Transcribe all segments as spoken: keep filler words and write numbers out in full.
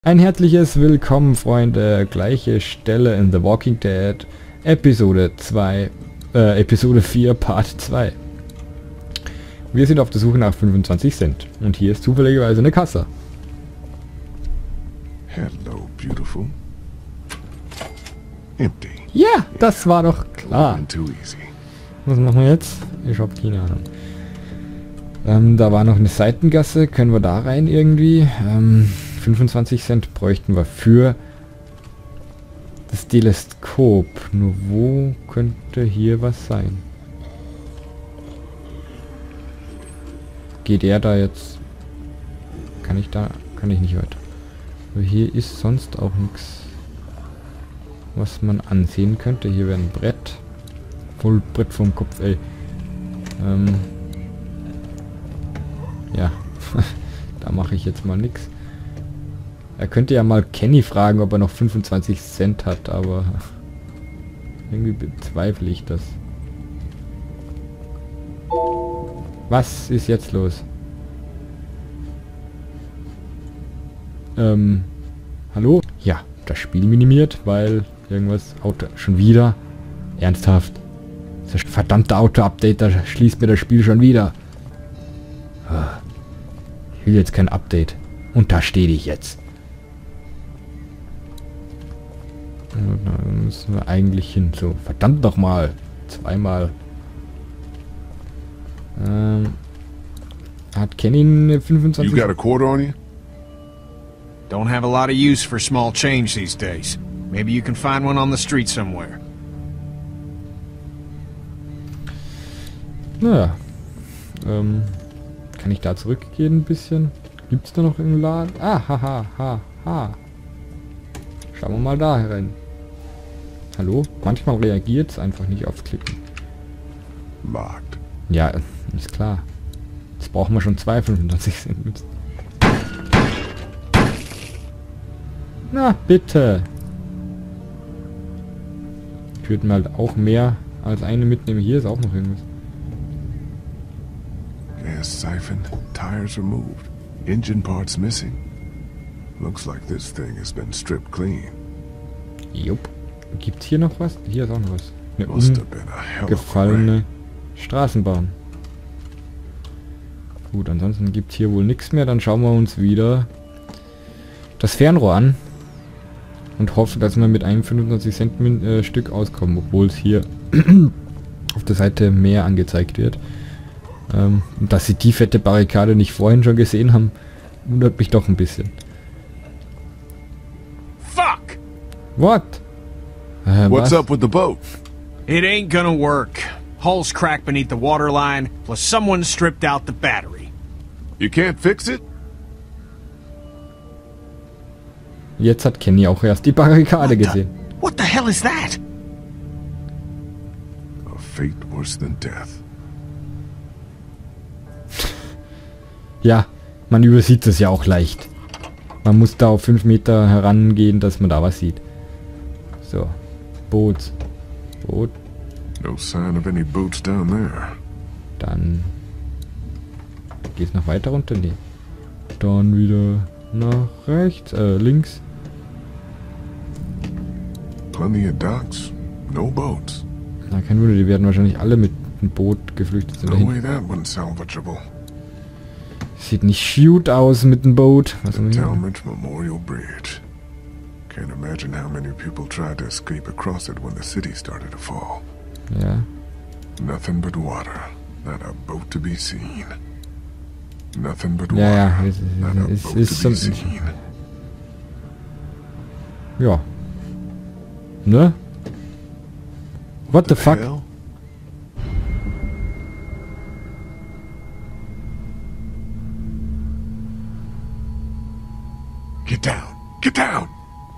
Ein herzliches Willkommen, Freunde. Gleiche Stelle in The Walking Dead, Episode zwei, äh, Episode vier, Part zwei. Wir sind auf der Suche nach fünfundzwanzig Cent. Und hier ist zufälligerweise eine Kasse. Hello, beautiful. Empty. Ja, das war doch klar. Too easy. Was machen wir jetzt? Ich hab keine Ahnung. Ähm, da war noch eine Seitengasse. Können wir da rein irgendwie? Ähm, fünfundzwanzig Cent bräuchten wir für das Teleskop. Nur wo könnte hier was sein? Geht er da jetzt? Kann ich da? Kann ich nicht weiter. Aber hier ist sonst auch nichts, was man ansehen könnte. Hier wäre ein Brett. Voll Brett vom Kopf, ey. Ähm ja, da mache ich jetzt mal nichts. Er könnte ja mal Kenny fragen, ob er noch fünfundzwanzig Cent hat, aber irgendwie bezweifle ich das. Was ist jetzt los? Ähm, hallo? Ja, das Spiel minimiert, weil irgendwas, Auto, schon wieder? Ernsthaft? Das verdammte Auto-Update, da schließt mir das Spiel schon wieder. Ich will jetzt kein Update. Und da stehe ich jetzt. Da müssen wir eigentlich hin. So, verdammt noch mal. Zweimal. Ähm, hat Kenny eine fünfundzwanzig? You got a quarter on you? Don't have a lot of use for small change these days. Maybe you can find one on the street somewhere. Naja. Ähm, kann ich da zurückgehen ein bisschen? Gibt's da noch einen Laden? Ah, haha, ha, ha. Schauen wir mal da rein. Hallo? Manchmal reagiert es einfach nicht aufs Klicken. Locked. Ja, ist klar. Jetzt brauchen wir schon zwei fünfundzwanzig Cent. Na, bitte. Ich würde mal halt auch mehr als eine mitnehmen. Hier ist auch noch irgendwas. Gas siphon, tires removed, engine parts missing. Looks like this thing has been stripped clean. Jupp. Gibt's hier noch was? Hier ist auch noch was. Eine Must have been a hell of a umgefallene Straßenbahn. Gut, ansonsten gibt es hier wohl nichts mehr. Dann schauen wir uns wieder das Fernrohr an. Und hoffen, dass wir mit einem fünfundzwanzig Cent äh, Stück auskommen. Obwohl es hier auf der Seite mehr angezeigt wird. Ähm, und dass sie die fette Barrikade nicht vorhin schon gesehen haben, wundert mich doch ein bisschen. Fuck! What? Äh, What's was? up with the boat? It ain't gonna work. Hull's cracked beneath the waterline, plus someone stripped out the battery. You can't fix it? Jetzt hat Kenny auch erst die Barrikade gesehen. What the hell is that? A fate worse than death. Ja, man übersieht es ja auch leicht. Man muss da auf fünf Meter herangehen, dass man da was sieht. So. Boot. Boot. No sign of any boats down there. Dann geht es noch weiter runter. Nee. Dann wieder nach rechts, äh, links. Plenty of docks, no boats. Na, kein Wunder, die werden wahrscheinlich alle mit dem Boot geflüchtet sind. No Dahin. way that one's salvageable. Sieht nicht shoot aus mit dem Boot. Was haben wir hier? Talmadge Memorial Bridge. Can't imagine how many people tried to escape across it when the city started to fall. Ja. Nothing but water. Not a boat to be seen. Nothing but Ja, water. ja, es, Not a es, boat es ist to be schon... seen. Ja. Ne? What the fuck? Hell? Get down! Get down!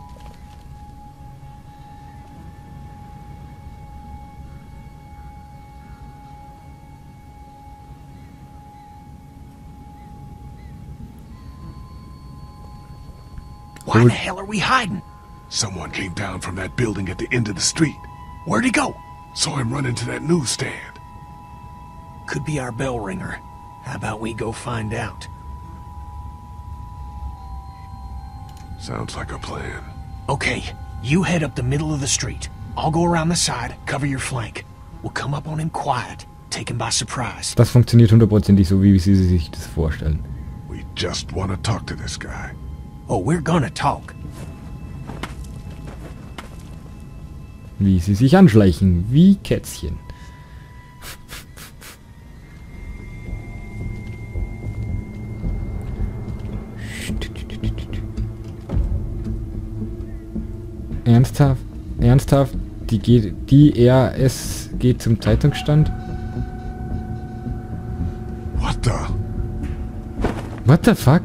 Why the hell are we hiding? Someone came down from that building at the end of the street. Where'd he go? Saw him run into that newsstand. Could be our bell ringer. How about we go find out? Sounds like a plan. Okay, you head up the middle of the street. I'll go around the side, cover your flank. We'll come up on him quiet, take him by surprise. Das funktioniert hundertprozentig so, wie Sie sich das vorstellen. We just want to talk to this guy. Oh, we're gonna talk. Wie sie sich anschleichen, wie Kätzchen. Ernsthaft? Ernsthaft? Die, geht, die R S geht zum Zeitungsstand? What the? What the fuck?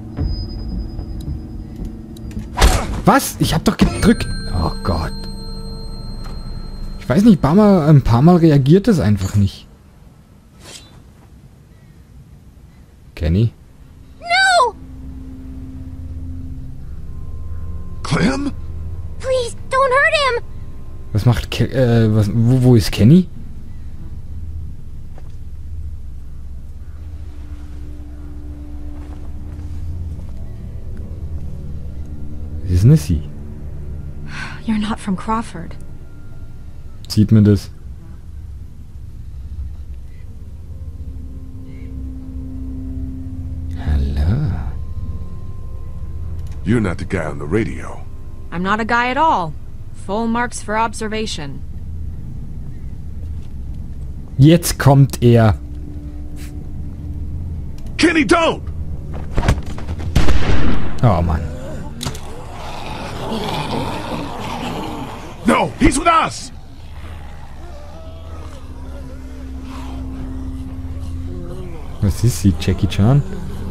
Was? Ich hab doch gedrückt. Oh Gott. Ich weiß nicht, ein paar Mal, ein paar Mal reagiert es einfach nicht. Kenny? No! Clem? Please, don't hurt him! Was macht Ke äh, was, wo, wo ist Kenny? Was ist denn sie? You're not from Crawford. Sieht man das? Hallo. You're not the guy on the radio. I'm not a guy at all. Full marks for observation. Jetzt kommt er. Kenny, don't! Oh Mann. No, he's with us! Was ist sie? Jackie Chan?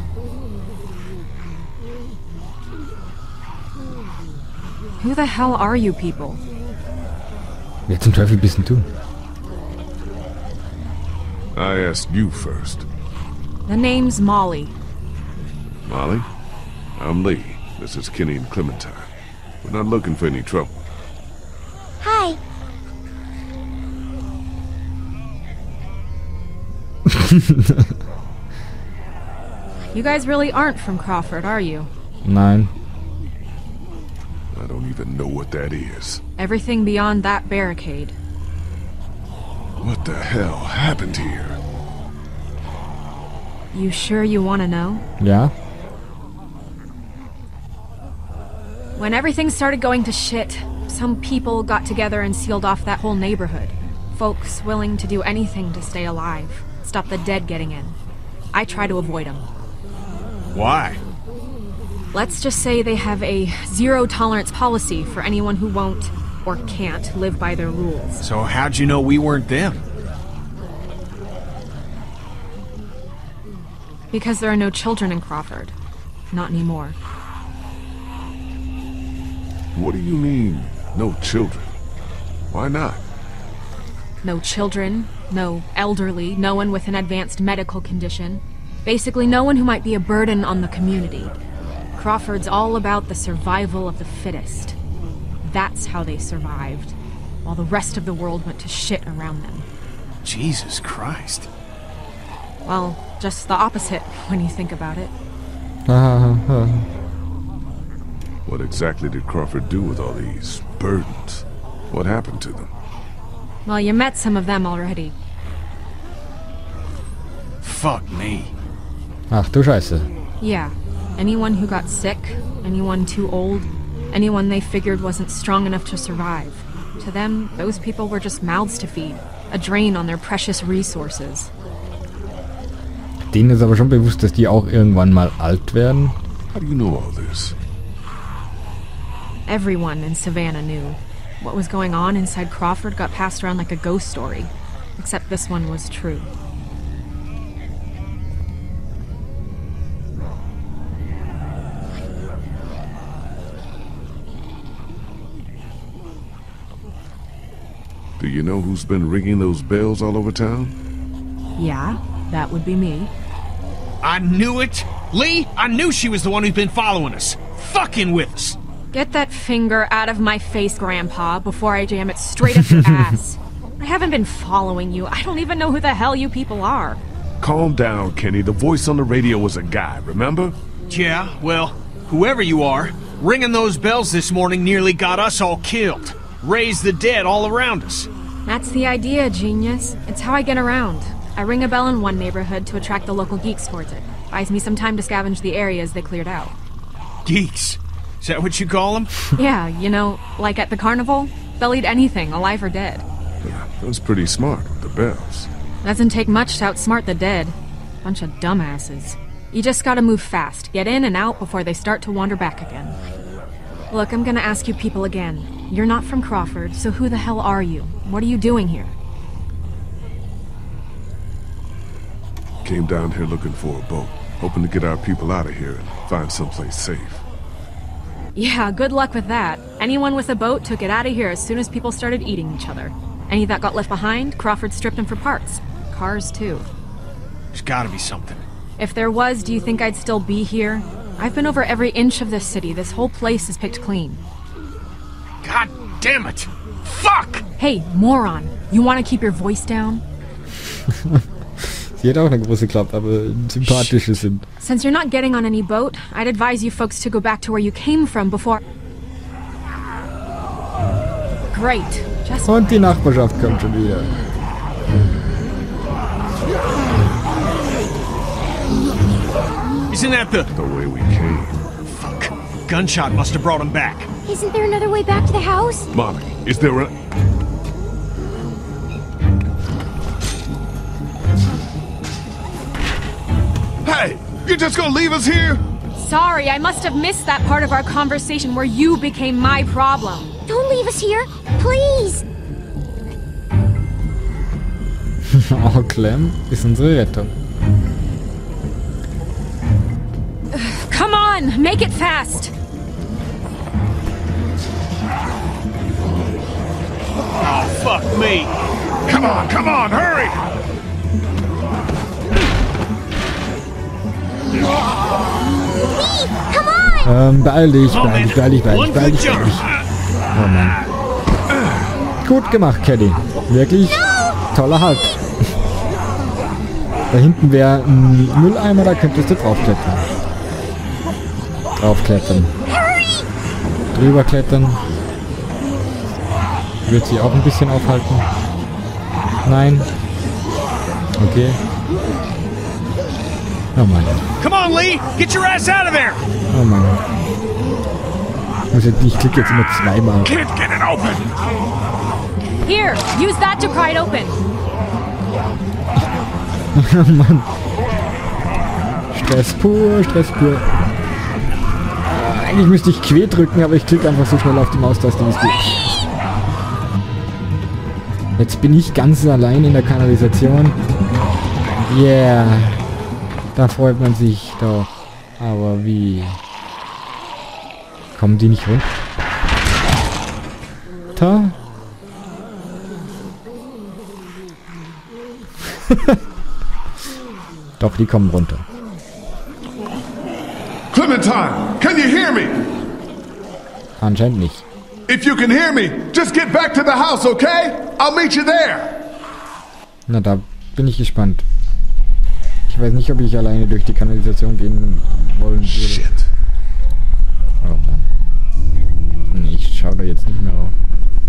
Who the hell are you people? Wer zum Teufel bist denn du? I asked you first. The name's Molly. Molly? I'm Lee. This is Kenny and Clementine. We're not looking for any trouble. Hi. You guys really aren't from Crawford, are you? Nein. I don't even know what that is. Everything beyond that barricade. What the hell happened here? You sure you want to know? Ja? When everything started going to shit, some people got together and sealed off that whole neighborhood. Folks willing to do anything to stay alive, stop the dead getting in. I try to avoid them. Why? Let's just say they have a zero-tolerance policy for anyone who won't or can't live by their rules. So how'd you know we weren't them? Because there are no children in Crawford. Not anymore. What do you mean, no children? Why not? No children, no elderly, no one with an advanced medical condition. Basically no one who might be a burden on the community. Crawford's all about the survival of the fittest. That's how they survived, while the rest of the world went to shit around them. Jesus Christ. Well, just the opposite when you think about it. What exactly did Crawford do with all these burdens? What happened to them? Well, you met some of them already. Fuck me. Ach du Scheiße. Yeah. Anyone who got sick, anyone too old, anyone they figured wasn't strong enough to survive. To them, those people were just mouths to feed, a drain on their precious resources. Denen ist aber schon bewusst, dass die auch irgendwann mal alt werden. How do you know all this? Everyone in Savannah knew. What was going on inside Crawford got passed around like a ghost story. Except this one was true. Do you know who's been ringing those bells all over town? Yeah, that would be me. I knew it! Lee, I knew she was the one who's been following us. Fucking with us. Get that finger out of my face, Grandpa, before I jam it straight up your ass. I haven't been following you. I don't even know who the hell you people are. Calm down, Kenny. The voice on the radio was a guy, remember? Yeah, well, whoever you are, Ringing those bells this morning nearly got us all killed. Raised the dead all around us. That's the idea, genius. It's how I get around. I ring a bell in one neighborhood to attract the local geeks towards it. Buys me some time to scavenge the areas they cleared out. Geeks? Is that what you call them? Yeah, you know, like at the carnival? They'll eat anything, alive or dead. That was pretty smart with the bells. Doesn't take much to outsmart the dead. Bunch of dumbasses. You just gotta move fast, get in and out before they start to wander back again. Look, I'm gonna ask you people again. You're not from Crawford, so who the hell are you? What are you doing here? Came down here looking for a boat, hoping to get our people out of here and find someplace safe. Yeah, good luck with that. Anyone with a boat took it out of here as soon as people started eating each other. Any that got left behind, Crawford stripped them for parts. Cars, too. There's gotta be something. If there was, do you think I'd still be here? I've been over every inch of this city. This whole place is picked clean. God damn it! Fuck! Hey, moron. You want to keep your voice down? Sie hat auch eine große Klappe, aber sympathische sind. Since you're not getting on any boat, I'd advise you folks to go back to where you came from before... Great. Just... Und die Nachbarschaft kommt schon wieder. Isn't that the... The way we came. Fuck. Gunshot must have brought him back. Isn't there another way back to the house? Molly, is there a... Hey! You're just gonna leave us here? Sorry, I must have missed that part of our conversation where you became my problem. Don't leave us here, please! Oh, Clem ist unsere Rettung. Come on, make it fast! Oh, fuck me! Come on, come on, hurry! Lee, come on! Ähm, beeil dich, beeil dich, beeil dich, beeil dich, beeil dich, beeil dich. Oh Mann. Gut gemacht, Caddy. Wirklich toller Halt. Da hinten wäre ein Mülleimer, da könntest du draufklettern. Draufklettern. Drüber klettern. Wird sie auch ein bisschen aufhalten? Nein. Okay. Oh Mann. Come on, Lee! Get your ass out of there! Oh Mann. Ich, muss jetzt, ich klicke jetzt immer zweimal. Can't get it open! Here, use that to pry it open. Oh Mann. Stress pur, Stress pur. Äh, eigentlich müsste ich Q drücken, aber ich klicke einfach so schnell auf die Maustaste, wie es geht. Jetzt bin ich ganz allein in der Kanalisation. Yeah. Da freut man sich doch. Aber wie? Kommen die nicht runter? Da? Doch, die kommen runter. Clementine, can you hear me? Anscheinend nicht. If you can hear me, just get back to the house, okay? I'll meet you there. Na, da bin ich gespannt. Ich weiß nicht, ob ich alleine durch die Kanalisation gehen wollen würde. Shit. Oh Mann. Nee, ich schau da jetzt nicht mehr auf.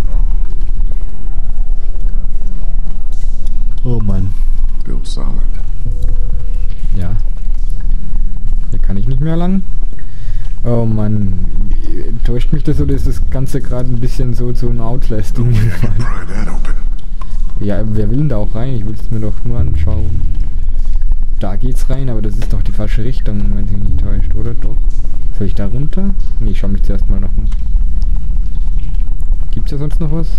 Oh Mann. Built solid. Ja. Hier kann ich nicht mehr lang. Oh Mann. Täuscht mich das oder ist das Ganze gerade ein bisschen so zu einem Outlast-Ding gefallen? Pry that open. Ja, wer will denn da auch rein? Ich will es mir doch nur anschauen. Da geht's rein, aber das ist doch die falsche Richtung, wenn sie nicht täuscht, oder? Doch. Soll ich da runter? Nee, ich schau mich zuerst mal noch um. Gibt's ja sonst noch was?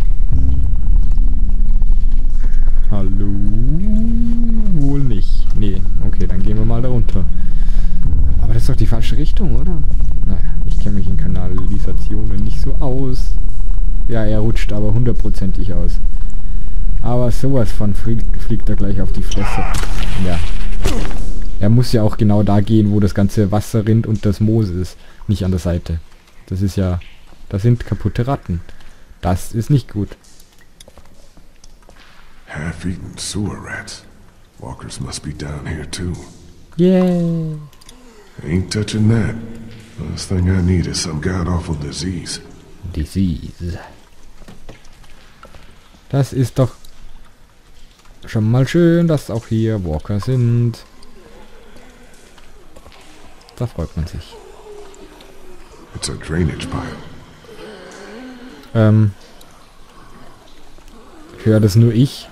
Hallo? Wohl nicht. Nee, okay, dann gehen wir mal da runter. Aber das ist doch die falsche Richtung, oder? Naja, ich kenne mich in Kanalisationen nicht so aus. Ja, er rutscht aber hundertprozentig aus. Aber sowas von fliegt, fliegt er gleich auf die Fresse. Ja. Er muss ja auch genau da gehen, wo das ganze Wasser rinnt und das Moos ist. Nicht an der Seite. Das ist ja... Das sind kaputte Ratten. Das ist nicht gut. Half-eaten sewer rats. Walkers must be down here too. Yeah. Ain't touching that. Last thing I need is some god-awful disease. Disease. Das ist doch schon mal schön, dass auch hier Walker sind. Da freut man sich. It's a drainage pipe. Ähm. Höre das nur ich?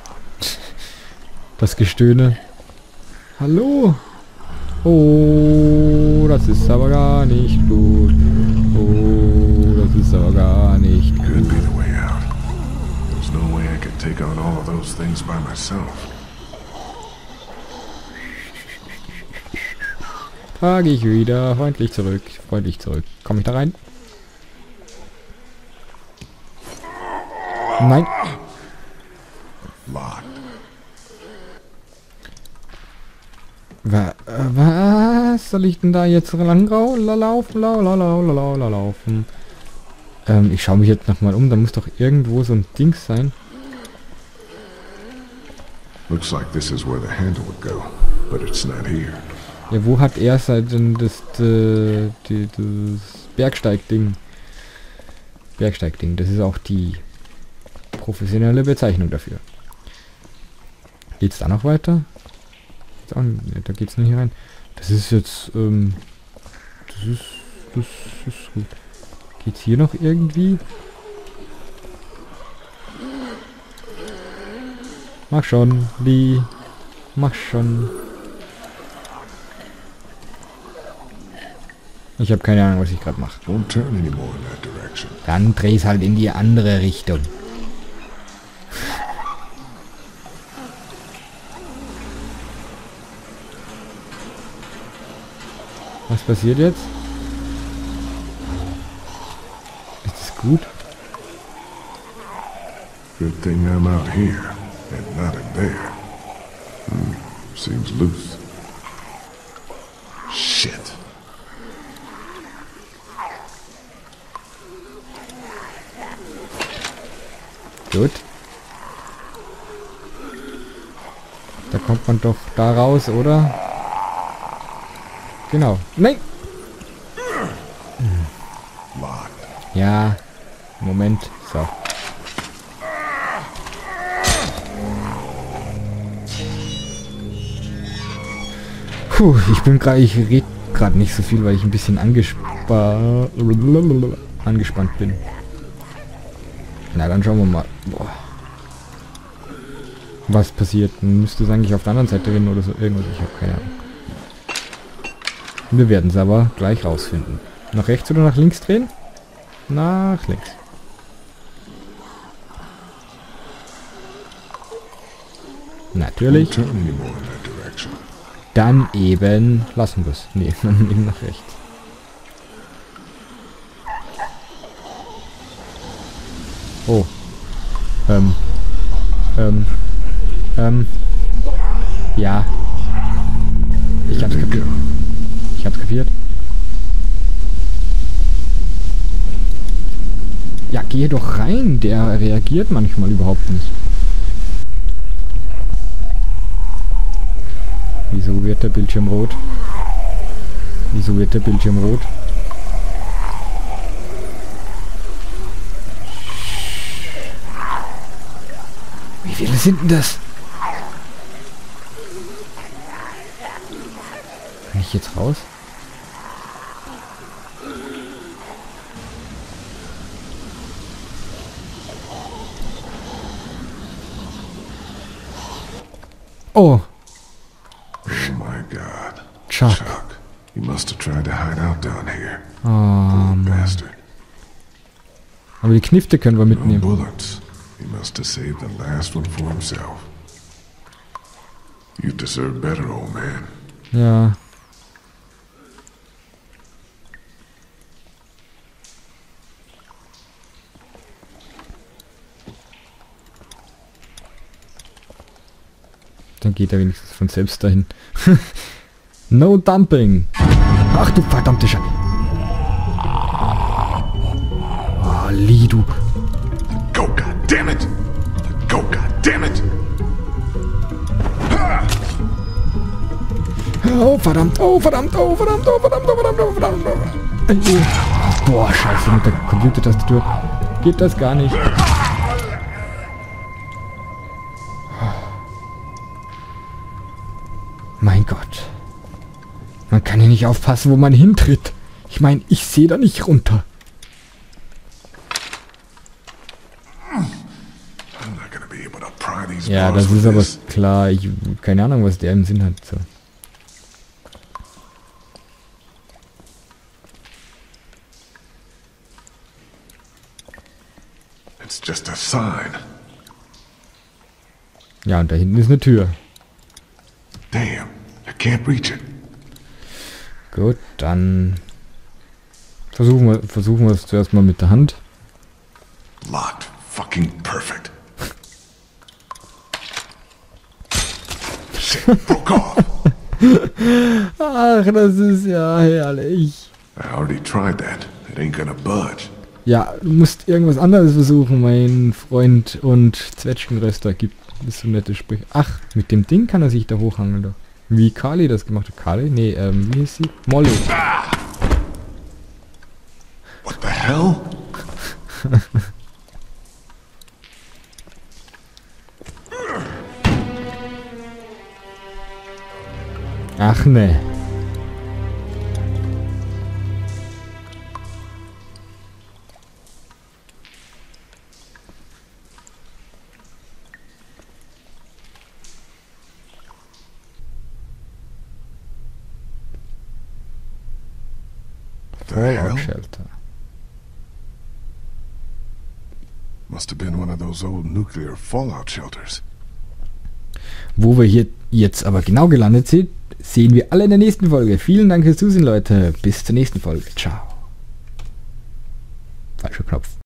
Das Gestöhne. Hallo? Oh, das ist aber gar nicht gut. Oh, das ist aber gar nicht gut. Could be the way out. There's no way I could take on all of those things by myself. Frage ich wieder. Freundlich zurück. Freundlich zurück. Komme ich da rein? Nein. Locked. Wa was soll ich denn da jetzt lang laufen? La la la la la la laufen. Ähm, ich schaue mich jetzt nochmal um. Da muss doch irgendwo so ein Ding sein. Looks like this is where the handle would go, but it's not here. Ja, wo hat er denn das, äh, die, das Bergsteigding? Bergsteigding, das ist auch die professionelle Bezeichnung dafür. Geht's da noch weiter? Auch, ne, da geht's nicht rein. Das ist jetzt, ähm, das ist, das ist gut. Geht's hier noch irgendwie? Mach schon, Lee. Mach schon. Ich habe keine Ahnung, was ich gerade mache. Don't turn anymore in that direction. Dann dreh's halt in die andere Richtung. Was passiert jetzt? Ist das gut? Good thing I'm out here and not in there. Hmm, seems loose. Shit. Gut. Da kommt man doch da raus, oder? Genau. Nein! Locked. Ja. Moment. So. Puh, ich bin gerade, ich rede gerade nicht so viel, weil ich ein bisschen angespa angespannt bin. Na, dann schauen wir mal. Boah. Was passiert? Müsste es eigentlich auf der anderen Seite rennen oder so irgendwas? Ich habe keine Ahnung. Wir werden es aber gleich rausfinden. Nach rechts oder nach links drehen? Nach links. Natürlich. Don't turn anymore in that direction. Dann eben lassen wir es. Nee, dann eben nach rechts. Oh. Ähm. Ähm. Ähm. Ja. Ich hab's kapiert. Ich hab's kapiert. Ja, geh doch rein. Der reagiert manchmal überhaupt nicht. Wieso wird der Bildschirm rot? Wieso wird der Bildschirm rot? Wie viele sind denn das? Kann ich jetzt raus? Oh. Oh my God. Chuck. Chuck. He must have tried to hide out down here. Oh, Poor Mann. bastard. Aber die Knifte können wir No mitnehmen. bullets. He must have saved the last one for himself. You deserve better, old man. Ja. Dann geht er wenigstens von selbst dahin. No dumping. Ach du verdammte Scheiße. Oh, Lee, du. Go, goddammit! Go, goddammit! Hör auf! verdammt, oh, verdammt, oh, verdammt, oh, verdammt, oh, verdammt, oh, verdammt, oh. Äh, Boah, scheiße, mit der Computertastatur geht das gar nicht. Mein Gott. Man kann ja nicht aufpassen, wo man hintritt. Ich meine, ich sehe da nicht runter. Ja, das ist aber klar. Ich keine Ahnung, was der im Sinn hat. So. It's just a sign. Ja, und da hinten ist eine Tür. Damn, I can't reach it. Gut, dann versuchen wir, versuchen wir es zuerst mal mit der Hand. Locked. Fucking perfect. Shit, broke off. Ach, das ist ja herrlich. I already tried that. It ain't gonna budge. Ja, du musst irgendwas anderes versuchen, mein Freund und Zwetschgenröster gibt es so nette Sprüche. Ach, mit dem Ding kann er sich da hochhangeln doch. Wie Kali das gemacht hat. Kali? Nee, ähm, wie hieß sie? Molly. Ah! What the hell? Ach ne. The hell? Shelter. Must have been one of those old nuclear fallout shelters. Wo wir hier jetzt aber genau gelandet sind, sehen wir alle in der nächsten Folge. Vielen Dank fürs Zusehen, Leute. Bis zur nächsten Folge. Ciao. Falscher Knopf.